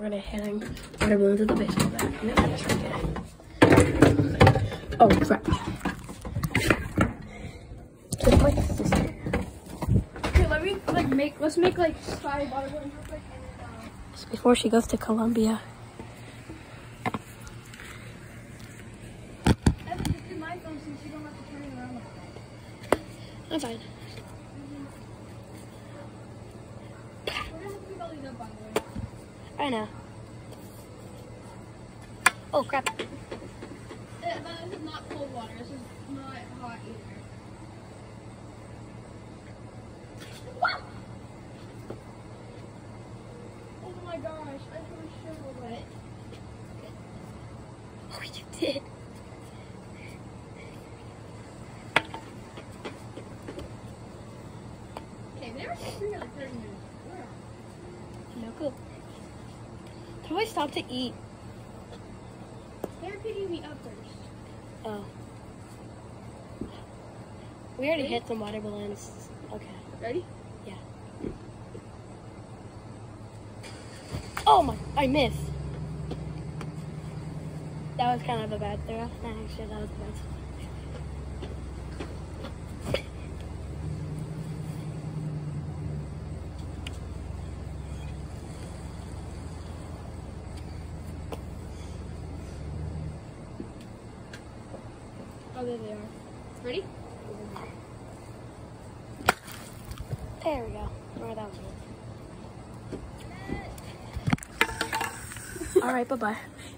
We're gonna hang water balloons with the baseball bat. I'm gonna just right there. Oh crap. Just like this. Okay, let's make like 5 water balloons real quick and then Just before she goes to Columbia. Evan, just do my phone since you don't have to turn it around. I'm fine. We're gonna have to pick all these up, by the way. I know. Oh crap. But this is not cold water. This is not hot either. Oh my gosh, I threw a shovel wet. Oh, you did. Okay, they were here like 30 minutes. No good. How do I stop to eat? They're picking me up first. Oh. We already hit some water balloons. Okay. Ready? Yeah. Oh my, I missed. That was kind of a bad throw. Actually, that was a bad throw. Oh, there they are. Ready? There we go. Oh, that was good. All right, bye-bye.